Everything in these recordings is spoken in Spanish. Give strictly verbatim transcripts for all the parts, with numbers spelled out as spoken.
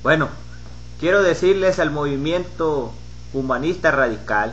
Bueno, quiero decirles al movimiento humanista radical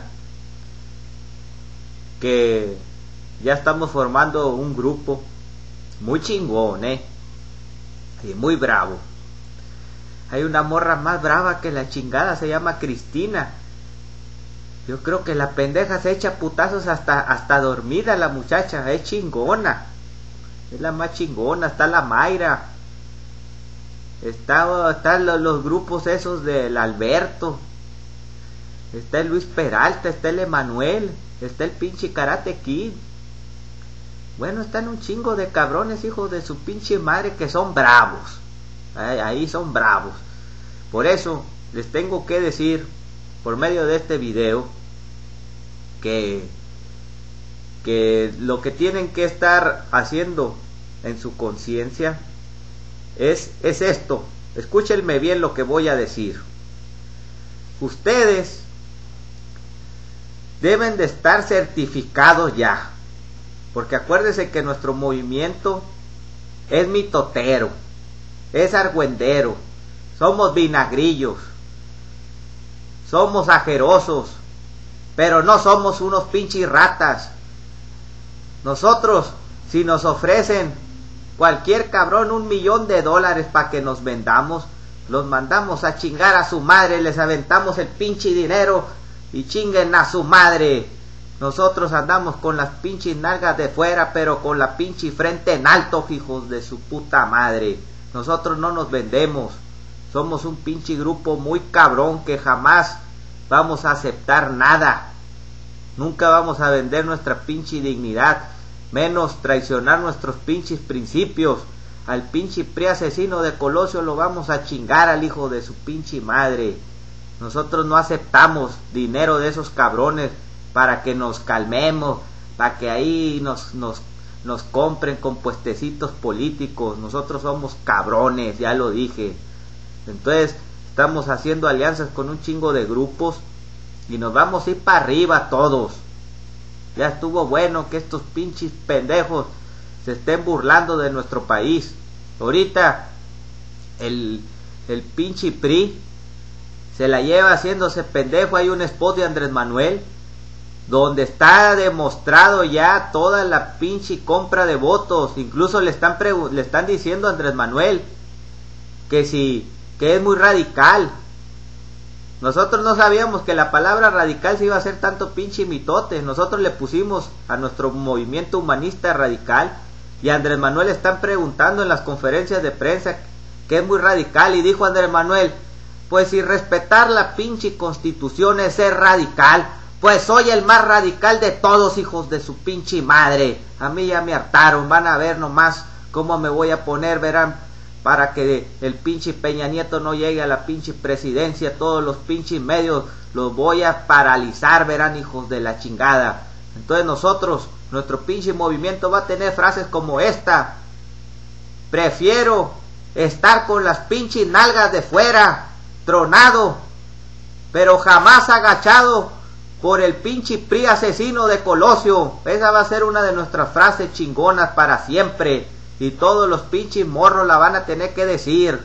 que ya estamos formando un grupo muy chingón, eh, y muy bravo. Hay una morra más brava que la chingada, se llama Cristina. Yo creo que la pendeja se echa putazos hasta, hasta dormida la muchacha, es chingona. Es la más chingona. Está la Mayra. Está, están los, los grupos esos del Alberto. Está el Luis Peralta, está el Emanuel, está el pinche Karate Kid. Bueno, están un chingo de cabrones, hijos de su pinche madre, que son bravos. Ahí, ahí son bravos. Por eso les tengo que decir, por medio de este video, que, que lo que tienen que estar haciendo en su conciencia es, es esto. Escúchenme bien lo que voy a decir. Ustedes deben de estar certificados ya, porque acuérdense que nuestro movimiento es mitotero, es argüendero, somos vinagrillos, somos ajerosos, pero no somos unos pinches ratas. Nosotros, si nos ofrecen cualquier cabrón un millón de dólares para que nos vendamos, los mandamos a chingar a su madre, les aventamos el pinche dinero y chinguen a su madre. Nosotros andamos con las pinches nalgas de fuera, pero con la pinche frente en alto, hijos de su puta madre. Nosotros no nos vendemos. Somos un pinche grupo muy cabrón que jamás vamos a aceptar nada. Nunca vamos a vender nuestra pinche dignidad, menos traicionar nuestros pinches principios. Al pinche P R I asesino de Colosio lo vamos a chingar al hijo de su pinche madre. Nosotros no aceptamos dinero de esos cabrones para que nos calmemos, para que ahí nos, nos, nos compren con puestecitos políticos. Nosotros somos cabrones, ya lo dije. Entonces estamos haciendo alianzas con un chingo de grupos y nos vamos a ir para arriba todos. Ya estuvo bueno que estos pinches pendejos se estén burlando de nuestro país. Ahorita el, el pinche P R I se la lleva haciéndose pendejo. Hay un spot de Andrés Manuel donde está demostrado ya toda la pinche compra de votos. Incluso le están, le están diciendo a Andrés Manuel que si que es muy radical. Nosotros no sabíamos que la palabra radical se iba a hacer tanto pinche mitote. Nosotros le pusimos a nuestro movimiento humanista radical, y a Andrés Manuel están preguntando en las conferencias de prensa que es muy radical, y dijo Andrés Manuel: pues si respetar la pinche constitución es ser radical, pues soy el más radical de todos, hijos de su pinche madre. A mí ya me hartaron, van a ver nomás cómo me voy a poner, verán, para que el pinche Peña Nieto no llegue a la pinche presidencia. Todos los pinches medios los voy a paralizar, verán, hijos de la chingada. Entonces nosotros, nuestro pinche movimiento va a tener frases como esta: prefiero estar con las pinches nalgas de fuera, tronado, pero jamás agachado por el pinche P R I asesino de Colosio. Esa va a ser una de nuestras frases chingonas para siempre, y todos los pinches morros la van a tener que decir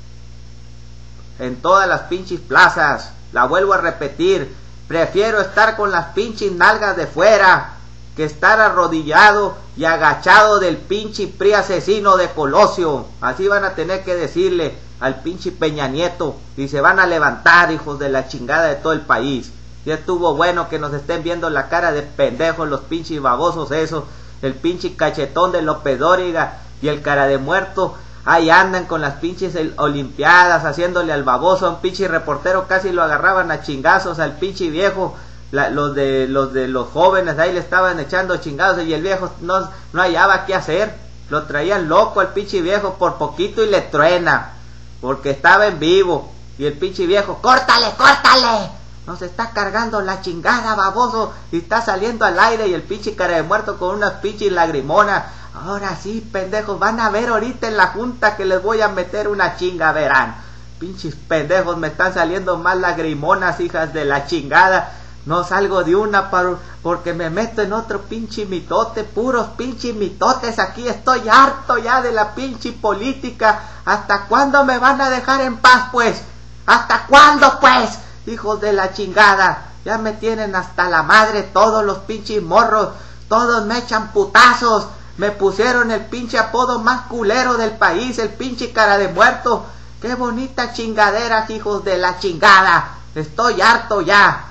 en todas las pinches plazas. La vuelvo a repetir: prefiero estar con las pinches nalgas de fuera que estar arrodillado y agachado del pinche P R I asesino de Colosio. Así van a tener que decirle al pinche Peña Nieto, y se van a levantar, hijos de la chingada, de todo el país. Ya estuvo bueno que nos estén viendo la cara de pendejos los pinches babosos esos. El pinche cachetón de López Dóriga y el cara de muerto, ahí andan con las pinches olimpiadas haciéndole al baboso. A un pinche reportero casi lo agarraban a chingazos al pinche viejo. La, los de los de los jóvenes ahí le estaban echando chingazos, y el viejo no, no hallaba qué hacer. Lo traían loco al pinche viejo, por poquito y le truena, porque estaba en vivo. Y el pinche viejo: córtale, córtale, nos está cargando la chingada, baboso, y está saliendo al aire. Y el pinche cara de muerto con unas pinches lagrimonas: ahora sí, pendejos, van a ver ahorita en la junta que les voy a meter una chinga, verán. Pinches pendejos, me están saliendo más lagrimonas, hijas de la chingada. No salgo de una por, porque me meto en otro pinche mitote, puros pinches mitotes aquí. Estoy harto ya de la pinche política. ¿Hasta cuándo me van a dejar en paz, pues? ¿Hasta cuándo, pues? Hijos de la chingada. Ya me tienen hasta la madre todos los pinches morros. Todos me echan putazos. Me pusieron el pinche apodo más culero del país, el pinche cara de muerto. Qué bonita chingadera, hijos de la chingada. Estoy harto ya.